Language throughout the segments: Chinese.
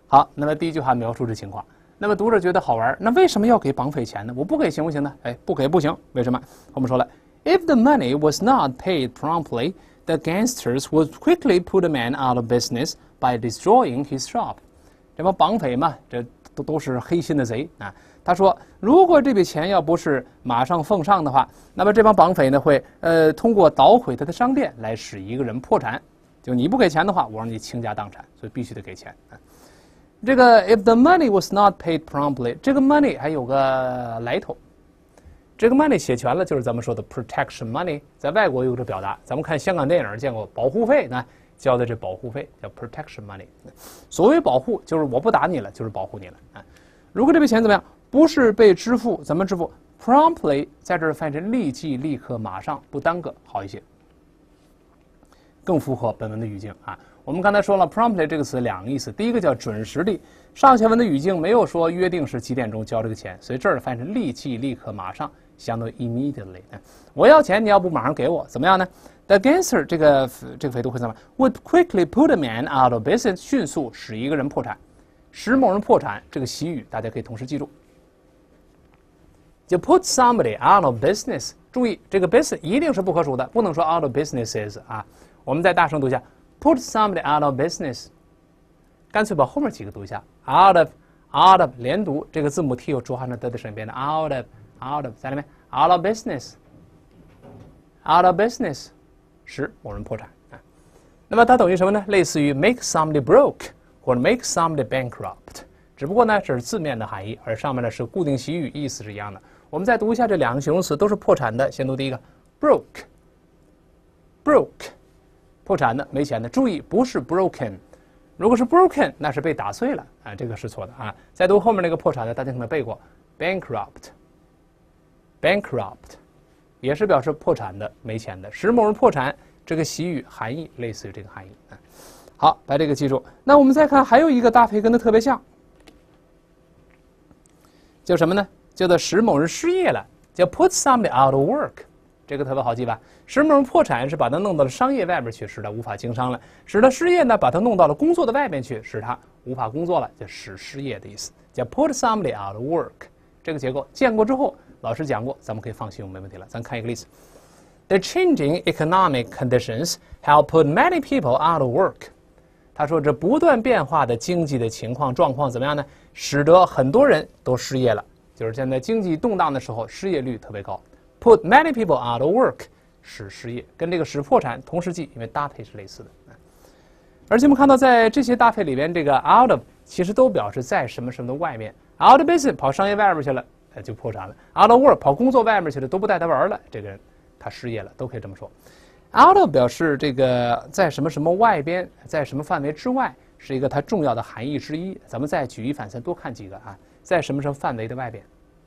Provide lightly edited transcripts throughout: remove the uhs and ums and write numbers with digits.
好，那么第一句话描述这情况。那么读者觉得好玩，那为什么要给绑匪钱呢？我不给行不行呢？哎，不给不行，为什么？我们说了 ，If the money was not paid promptly, the gangsters would quickly put the man out of business by destroying his shop。这帮绑匪嘛，这都是黑心的贼啊。他说，如果这笔钱要不是马上奉上的话，那么这帮绑匪呢会通过捣毁他的商店来使一个人破产。就你不给钱的话，我让你倾家荡产，所以必须得给钱啊。这个 if the money was not paid promptly， 这个 money 还有个来头。这个 money 写全了就是咱们说的 protection money， 在外国有这表达。咱们看香港电影见过保护费呢，交的这保护费叫 protection money。所谓保护就是我不打你了，就是保护你了啊。如果这笔钱怎么样，不是被支付，怎么支付 ？promptly 在这儿翻译成立即、立刻、马上，不耽搁，好一些，更符合本文的语境啊。我们刚才说了 promptly 这个词两个意思，第一个叫准时地，上下文的语境没有说约定是几点钟交这个钱，所以这儿翻译成立即、立刻、马上，相当于 immediately。我要钱，你要不马上给我，怎么样呢 ？The gangster 这个匪徒会怎么 ？Would quickly put a man out of business， 迅速使一个人破产，使某人破产。这个习语大家可以同时记住。就 put somebody out of business， 注意这个 business 一定是不可数的，不能说 out of businesses 啊。我们再大声读一下 ，put somebody out of business， 干脆把后面几个读一下 ，out of 连读，这个字母 t 有浊化成的声音变的 out of， 在里面 out of business， 使某人破产啊。那么它等于什么呢？类似于 make somebody broke 或者 make somebody bankrupt， 只不过呢这是字面的含义，而上面呢是固定习语，意思是一样的。我们再读一下这两个形容词，都是破产的。先读第一个 broke， 破产的，没钱的。注意不是 broken， 如果是 broken 那是被打碎了啊，这个是错的啊。再读后面那个破产的，大家可能背过 bankrupt 也是表示破产的，没钱的，使某人破产。这个习语含义类似于这个含义啊。好，把这个记住。那我们再看还有一个搭配跟它特别像，叫什么呢？叫做使某人失业了，叫 put somebody out of work， 这个特别好记吧？使某人破产是把他弄到了商业外边去，使他无法经商了；使他失业呢，把他弄到了工作的外面去，使他无法工作了，就使失业的意思，叫 put somebody out of work。这个结构见过之后，老师讲过，咱们可以放心用，没问题了。咱看一个例子 ：The changing economic conditions have put many people out of work。他说，这不断变化的经济的状况怎么样呢？使得很多人都失业了。就是现在经济动荡的时候，失业率特别高。Put many people out of work， 使失业，跟这个使破产同时记，因为搭配是类似的。而且我们看到，在这些搭配里边，这个 out of 其实都表示在什么什么的外面。Out of business 跑商业外边去了，就破产了。Out of work 跑工作外面去了，都不带他玩了，这个人他失业了，都可以这么说。Out of 表示这个在什么什么外边，在什么范围之外，是一个它重要的含义之一。咱们再举一反三，多看几个啊。在什么什么范围的外边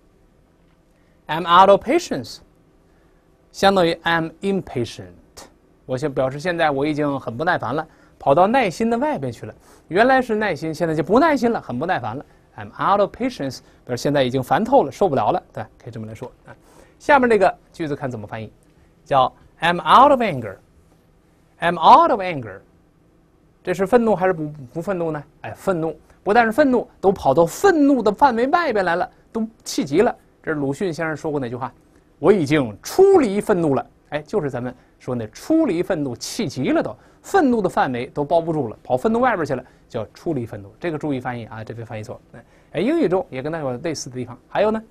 ？I'm out of patience， 相当于 I'm impatient。我先表示现在我已经很不耐烦了，跑到耐心的外边去了。原来是耐心，现在就不耐心了，很不耐烦了。I'm out of patience， 表示现在已经烦透了，受不了了，对，可以这么来说啊。下面这个句子看怎么翻译，叫 I'm out of anger。I'm out of anger， 这是愤怒还是不愤怒呢？哎，愤怒。不但是愤怒，都跑到愤怒的范围外边来了，都气急了。这是鲁迅先生说过那句话：“我已经出离愤怒了。”哎，就是咱们说那出离愤怒，气急了都，愤怒的范围都包不住了，跑愤怒外边去了，叫出离愤怒。这个注意翻译啊，这别翻译错。哎，英语中也跟它有类似的地方。还有呢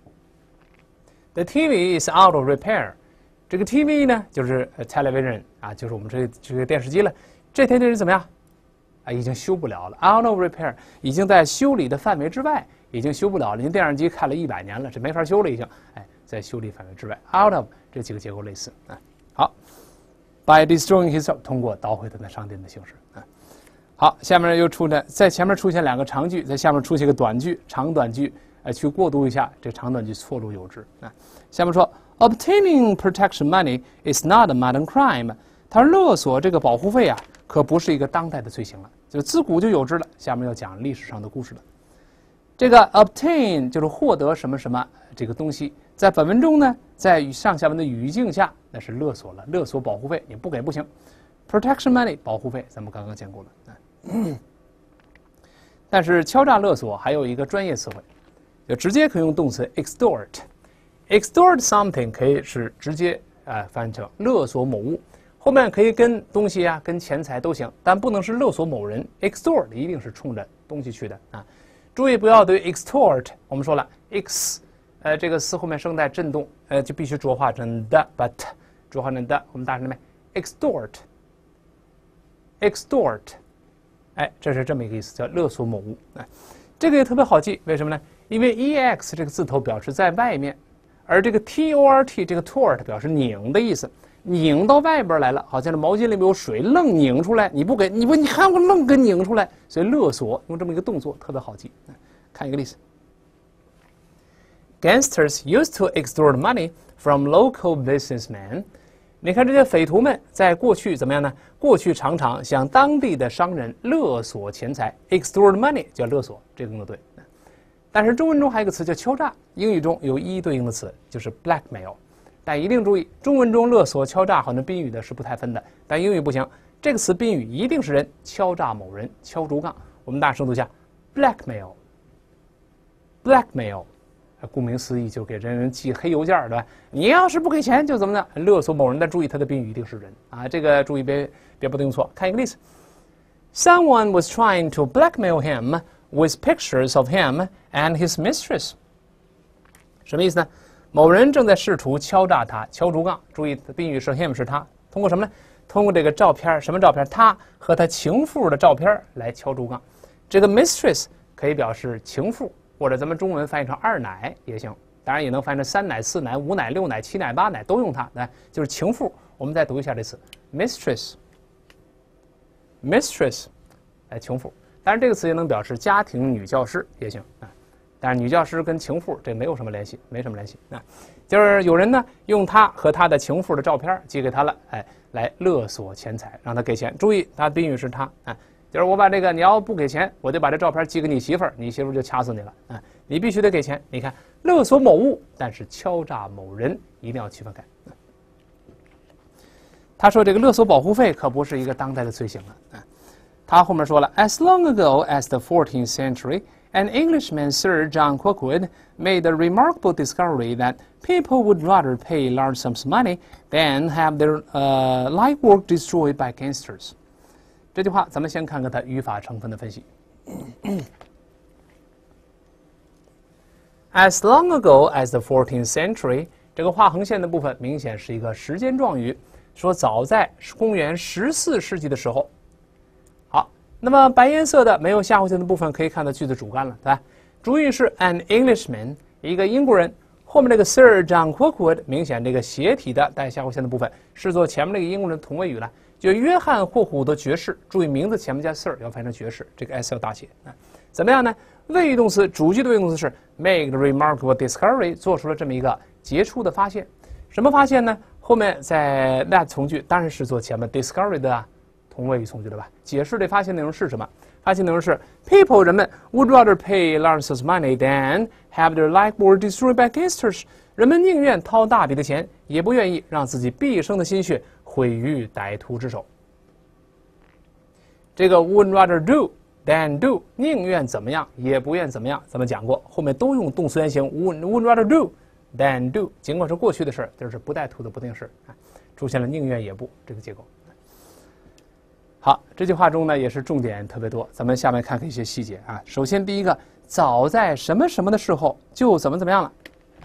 ，The TV is out of repair。这个 TV 呢，就是 television 啊，就是我们这个电视机了。这台电视怎么样？啊，已经修不了了 ，out of repair， 已经在修理的范围之外，已经修不了了。您电视机看了100年了，这没法修了，已经。哎，在修理范围之外 ，out of 这几个结构类似啊。好 ，by destroying his shop， 通过捣毁他的商店的形式啊。好，下面又在前面出现两个长句，在下面出现个短句，长短句，去过渡一下，这长短句错录有致啊。下面说 ，obtaining protection money is not a modern crime。他说勒索这个保护费啊，可不是一个当代的罪行了。就自古就有之了。下面要讲历史上的故事了。这个 obtain 就是获得什么什么这个东西，在本文中呢，在上下文的语境下，那是勒索了，勒索保护费，你不给不行。protection money 保护费，咱们刚刚见过了。 但是敲诈勒索还有一个专业词汇，就直接可以用动词 extort。extort something 可以是直接翻译成勒索某物，后面可以跟东西啊、跟钱财都行，但不能是勒索某人。extort 一定是冲着东西去的啊。注意不要对 extort， 我们说了 x， 这个词后面声带震动，就必须浊化成的 but， 浊化成的，我们大声来 extort， 这是这么一个意思，叫勒索某物。这个也特别好记，为什么呢？因为 ex 这个字头表示在外面，而这个 tort 这个 tort 表示拧的意思，拧到外边来了，好像这毛巾里面有水，愣拧出来，你不给，你看我愣给拧出来，所以勒索用这么一个动作特别好记。看一个例子 ：Gangsters used to extort money from local businessmen。你看这些匪徒们在过去怎么样呢？过去常常向当地的商人勒索钱财 ，extort money 叫勒索，这个用的对。但是中文中还有一个词叫敲诈，英语中有一对应的词就是 blackmail。但一定注意，中文中勒索、敲诈好像宾语的是不太分的，但英语不行，这个词宾语一定是人，敲诈某人，敲竹杠。我们大声读一下 blackmail。blackmail， 顾名思义就给人寄黑邮件，对吧？你要是不给钱就怎么的，勒索某人。但注意它的宾语一定是人啊，这个注意别不能用错。看一个例子 ：Someone was trying to blackmail him with pictures of him and his mistress。什么意思呢？某人正在试图敲诈他，敲竹杠。注意宾语是 him 是他，通过什么呢？通过这个照片，什么照片？他和他情妇的照片来敲竹杠。这个 mistress 可以表示情妇，或者咱们中文翻译成二奶也行，当然也能翻译成三奶、四奶、五奶、六奶、七奶、八奶都用它。来，就是情妇。我们再读一下这词 mistress， 情妇。当然这个词也能表示家庭女教师也行啊。但是女教师跟情妇这没有什么联系，没什么联系啊。就是有人呢用他和他的情妇的照片寄给他了，来勒索钱财，让他给钱。注意，他的宾语是他啊，就是我把这个你要不给钱，我就把这照片寄给你媳妇儿，你媳妇儿就掐死你了啊！你必须得给钱。你看，勒索某物，但是敲诈某人，一定要区分开。他说这个勒索保护费可不是一个当代的罪行了啊。他后面说了 ，As long ago as the 14th century。An Englishman, Sir John Quoquid, made the remarkable discovery that people would rather pay large sums of money than have their life work destroyed by gangsters. 这句话咱们先看看它语法成分的分析。As long ago as the 14th century， 这个画横线的部分明显是一个时间状语，说早在公元14世纪的时候。那么白颜色的没有下划线的部分可以看到句子主干了，对吧？主语是 an Englishman， 一个英国人。后面这个 Sir John Quoquid， 明显这个斜体的带下划线的部分是做前面那个英国人的同位语了，就约翰霍虎的爵士。注意名字前面加 Sir 要翻成爵士，这个 S 要大写啊。怎么样呢？谓语动词，主句的谓语动词是 make the remarkable discovery， 做出了这么一个杰出的发现。什么发现呢？后面在 that 从句当然是做前面 discovery 的同位语从句了吧？解释这发现内容是什么？发现内容是 people 人们 would rather pay large sums of money than have their life work destroyed by gangsters。人们宁愿掏大笔的钱，也不愿意让自己毕生的心血毁于歹徒之手。这个 would rather do than do， 宁愿怎么样，也不愿怎么样，咱们讲过，后面都用动词原形 would rather do than do， 尽管是过去的事，就是不带 to 的不定式，出现了宁愿也不这个结构。好，这句话中呢也是重点特别多，咱们下面看看一些细节啊。首先第一个，早在什么什么的时候就怎么样了。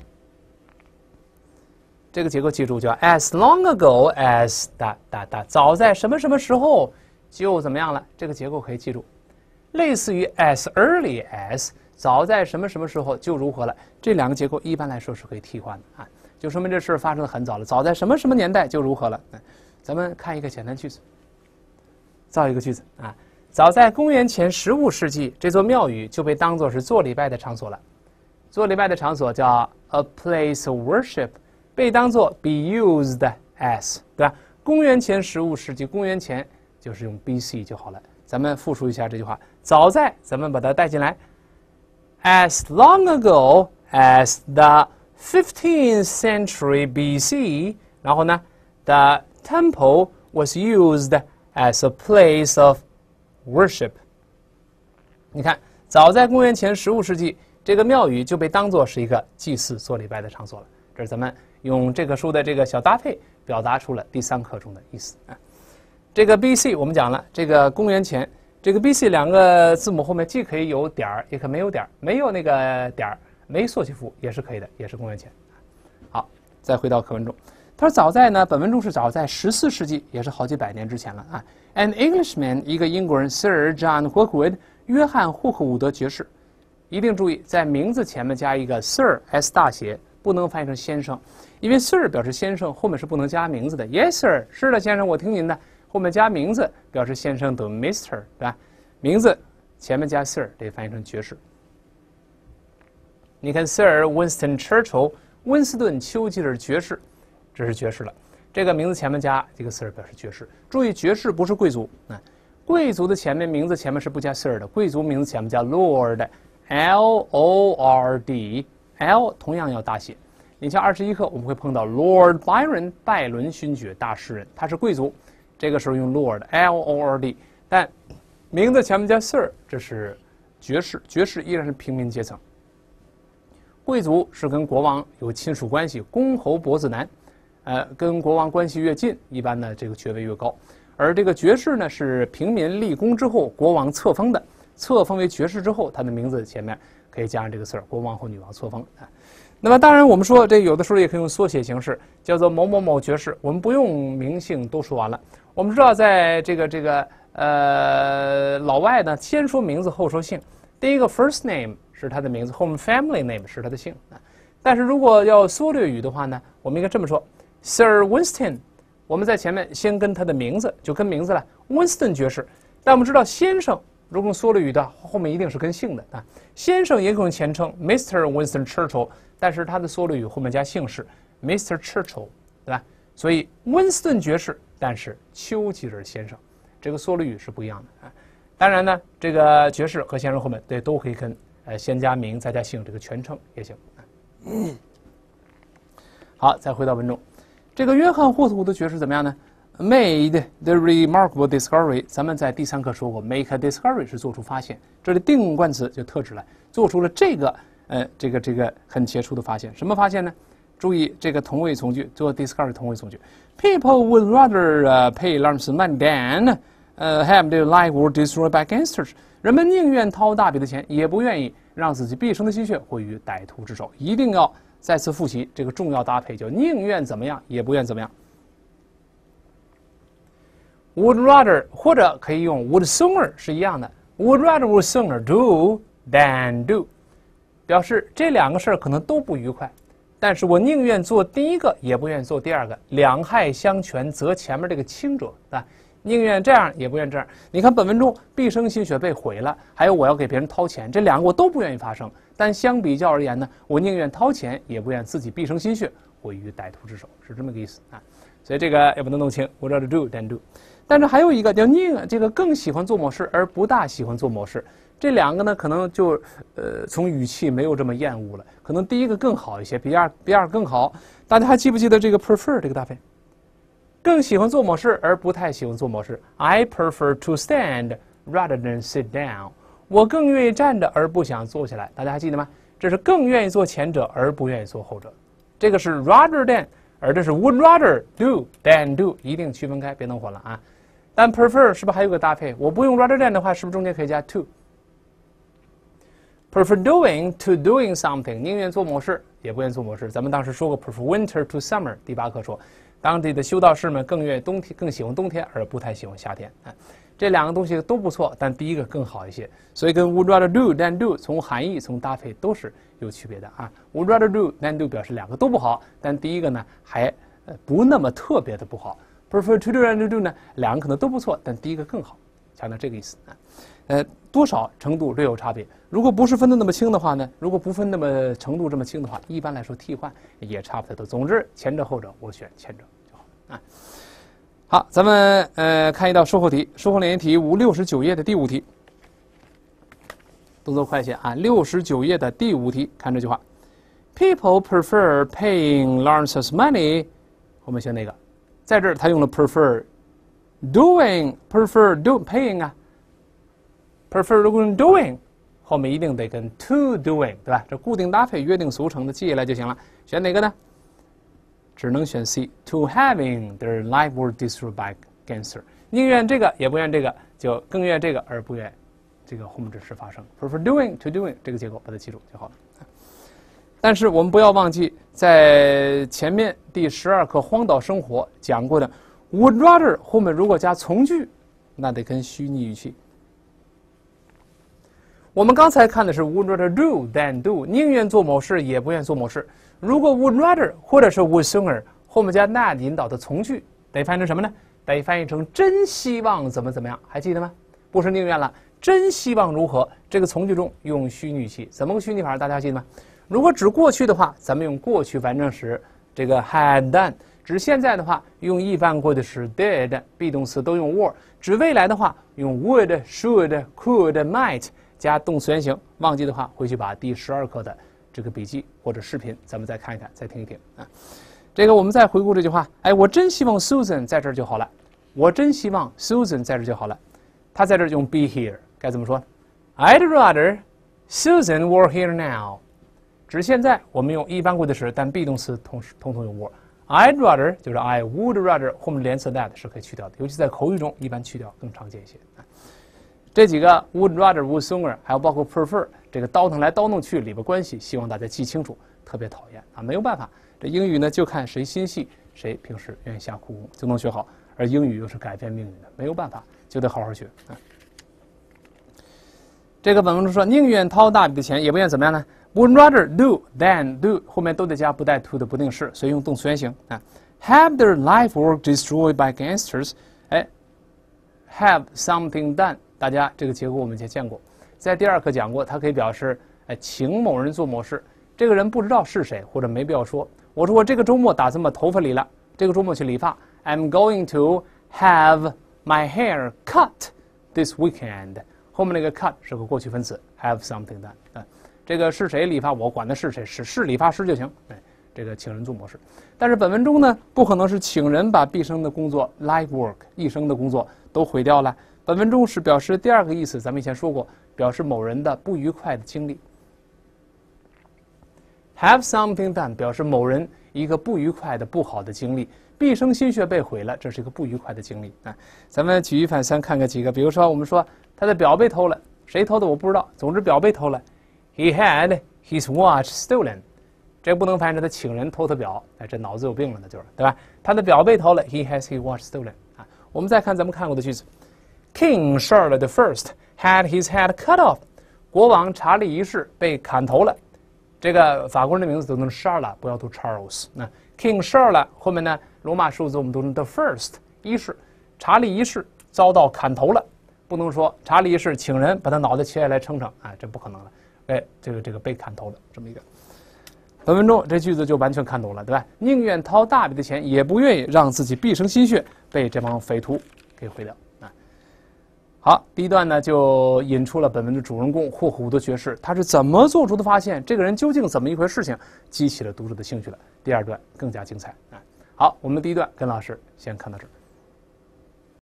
这个结构记住叫 as long ago as 早在什么什么时候就怎么样了。这个结构可以记住，类似于 as early as 早在什么什么时候就如何了。这两个结构一般来说是可以替换的啊，就说明这事发生的很早了，早在什么什么年代就如何了。咱们看一个简单句子。造一个句子啊，早在公元前15世纪，这座庙宇就被当作是做礼拜的场所了。做礼拜的场所叫 a place of worship， 被当作 be used as， 对吧？公元前15世纪，公元前就是用 BC 就好了。咱们复述一下这句话，早在，咱们把它带进来 ，as long ago as the 15th century BC， 然后呢 ，the temple was used as a place of worship。你看， 早在公元前15世纪，这个庙宇就被当作是一个祭祀做礼拜的场所了。这是咱们用这个书的这个小搭配表达出了第3课中的意思啊。这个 B.C. 我们讲了，这个公元前，这个 B.C. 2个字母后面既可以有点儿，也可以没有点儿，没有那个点儿，没缩写符也是可以的，也是公元前。好，再回到课文中，他说早在呢，本文中是早在14世纪，也是好几百年之前了啊。An Englishman， 一个英国人 ，Sir John Hawkwood， 约翰霍克伍德爵士，一定注意在名字前面加一个 Sir S 大写，不能翻译成先生，因为 Sir 表示先生，后面是不能加名字的。Yes Sir， 是的先生，我听您的。后面加名字表示先生等于 Mr， 对吧？名字前面加 Sir， 得翻译成爵士。你看 Sir Winston Churchill， 温斯顿·丘吉尔爵士，这是爵士了。这个名字前面加这个 Sir 表示爵士。注意，爵士不是贵族啊，贵族的前面名字前面是不加 Sir 的，贵族名字前面加 Lord，L-O-R-D，L 同样要大写。你像21课我们会碰到 Lord Byron， 拜伦勋爵大诗人，他是贵族。这个时候用 Lord L-O-R-D， 但名字前面加 Sir， 这是爵士，爵士依然是平民阶层。贵族是跟国王有亲属关系，公侯伯子男，跟国王关系越近，一般呢这个爵位越高。而这个爵士呢是平民立功之后，国王册封的，册封为爵士之后，他的名字前面可以加上这个 Sir， 国王或女王册封啊。那么当然，我们说这有的时候也可以用缩写形式，叫做某某某爵士。我们不用名姓都说完了。我们知道，在老外呢，先说名字后说姓。第一个 first name 是他的名字，后面 family name 是他的姓。但是如果要缩略语的话呢，我们应该这么说 ：Sir Winston， 我们在前面先跟他的名字，就跟名字了 ，Winston 爵士。但我们知道先生如果缩略语的后面一定是跟姓的啊。先生也可以用前称 Mr. Winston Churchill， 但是他的缩略语后面加姓氏 Mr. Churchill， 对吧？所以温斯顿爵士。但是丘吉尔先生，这个缩略语是不一样的啊。当然呢，这个爵士和先生后面对都可以跟先加名再加姓这个全称也行。好，再回到文中，这个约翰霍克伍德爵士怎么样呢 ？Made the remarkable discovery， 咱们在第3课说过 ，make a discovery 是做出发现，这里定语冠词就特指了，做出了这个很杰出的发现。什么发现呢？注意这个同位从句，做 discovery 同位从句。People would rather pay large money than have their life or destroyed by gangsters。人们宁愿掏大笔的钱，也不愿意让自己毕生的心血毁于歹徒之手。一定要再次复习这个重要搭配，叫宁愿怎么样，也不愿怎么样。Would rather 或者可以用 would sooner 是一样的。Would rather would sooner do than do， 表示这2个事儿可能都不愉快。但是我宁愿做第一个，也不愿意做第2个，两害相权则前面这个轻者啊，宁愿这样也不愿这样。你看本文中毕生心血被毁了，还有我要给别人掏钱，这2个我都不愿意发生。但相比较而言呢，我宁愿掏钱，也不愿自己毕生心血毁于歹徒之手，是这么个意思啊。所以这个也不能弄清 ，would rather do than do。但是还有一个叫这个更喜欢做某事而不大喜欢做某事。这2个呢，可能就从语气没有这么厌恶了，可能第一个更好一些，比二个更好。大家还记不记得这个 prefer 这个搭配？更喜欢做某事而不太喜欢做某事。I prefer to stand rather than sit down。我更愿意站着而不想坐下来。大家还记得吗？这是更愿意做前者而不愿意做后者。这个是 rather than， 而这是 would rather do than do， 一定区分开，别弄混了啊。但 prefer 是不是还有个搭配？我不用 rather than 的话，是不是中间可以加 to？Prefer doing to doing something， 宁愿做某事也不愿做某事。咱们当时说过 prefer winter to summer， 第8课说，当地的修道士们更喜欢冬天而不太喜欢夏天啊。这2个东西都不错，但第一个更好一些，所以跟 would rather do than do 从含义从搭配都是有区别的啊。would rather do than do 表示2个都不好，但第一个呢还不那么特别的不好。prefer to do than to do 呢，2个可能都不错，但第一个更好，强调这个意思啊。多少程度略有差别。如果不是分得那么清的话呢，如果不分那么程度这么清的话，一般来说替换也差不太多。总之，前者后者，我选前者就好啊。好，咱们看一道售后题，售后练习题69页的第5题，动作快些啊！69页的第5题，看这句话 ：People prefer paying large money。后面选哪个？在这儿他用了 prefer paying 啊。prefer 如果用 doing， 后面一定得跟 to doing， 对吧？这固定搭配约定俗成的记下来就行了。选哪个呢？只能选 C。To having their life work destroyed by cancer， 宁愿这个也不愿这个，就更愿这个而不愿这个后面这事发生。Prefer doing to doing 这个结构把它记住就好了。但是我们不要忘记，在前面第12课荒岛生活讲过的 would rather 后面如果加从句，那得跟虚拟语气。我们刚才看的是 would rather do than do， 宁愿做某事也不愿做某事。如果 would rather 或者是 would sooner 后面加 that 引导的从句，得翻译成什么呢？得翻译成真希望怎么怎么样，还记得吗？不是宁愿了，真希望如何？这个从句中用虚拟语气，怎么个虚拟法？大家记得吗？如果指过去的话，咱们用过去完整时这个 had done； 指现在的话，用一般过去时 did； be动词都用 were； 指未来的话，用 would、should、could、might 加动词原形。忘记的话，回去把第12课的这个笔记或者视频咱们再看一看，再听一听啊。这个我们再回顾这句话，哎，我真希望 Susan 在这儿就好了。我真希望 Susan 在这儿就好了。他在这儿用 be here， 该怎么说 ？I'd rather Susan were here now。指现在我们用一般过去时，但 be 动词通通用 were。I'd rather 就是 I would rather 后面连词 that 是可以去掉的，尤其在口语中一般去掉更常见一些。这几个 would rather、would sooner 还有包括 prefer 这个倒腾来倒腾去里边关系，希望大家记清楚，特别讨厌啊！没有办法，这英语呢就看谁心细，谁平时愿意下苦功就能学好，而英语又是改变命运的，没有办法，就得好好学啊。这个本文中说，宁愿掏大笔的钱，也不愿怎么样呢？ Would rather do than do 后面都得加不带 to 的不定式，所以用动词原形啊。Have their life work destroyed by gangsters， 哎 ，have something done， 大家这个结构我们以前见过，在第2课讲过，它可以表示请某人做某事，这个人不知道是谁，或者没必要说。我说我这个周末打算把头发理了，这个周末去理发。I'm going to have my hair cut this weekend。后面那个 cut 是个过去分词 ，have something done 啊。这个是谁理发，我管的是谁，是理发师就行。哎，这个请人做某事。但是本文中呢，不可能是请人把毕生的工作 life work 一生的工作都毁掉了。本文中是表示第2个意思，咱们以前说过，表示某人的不愉快的经历。have something done 表示某人一个不愉快的不好的经历，毕生心血被毁了，这是一个不愉快的经历啊。咱们举一反三看个几个，比如说我们说他的表被偷了，谁偷的我不知道，总之表被偷了。He had his watch stolen， 这不能翻译成他请人偷他表，哎，这脑子有病了，那就是，对吧？他的表被偷了 ，He has his watch stolen 啊。我们再看咱们看过的句子 ，King Charles the First had his head cut off， 国王查理一世被砍头了。这个法国人的名字都能 Charles， 不要读 Charles。那 King Charles 后面呢，罗马数字我们读成 the first 一世，查理一世遭到砍头了，不能说查理一世请人把他脑袋切下来称称，啊，这不可能了。哎，这个被砍头的这么一个。本文中这句子就完全看懂了，对吧？宁愿掏大笔的钱，也不愿意让自己毕生心血被这帮匪徒给毁掉啊。好，第一段呢就引出了本文的主人公霍克伍德爵士，他是怎么做出的发现？这个人究竟怎么一回事情？激起了读者的兴趣了。第2段更加精彩啊！好，我们第一段跟老师先看到这儿。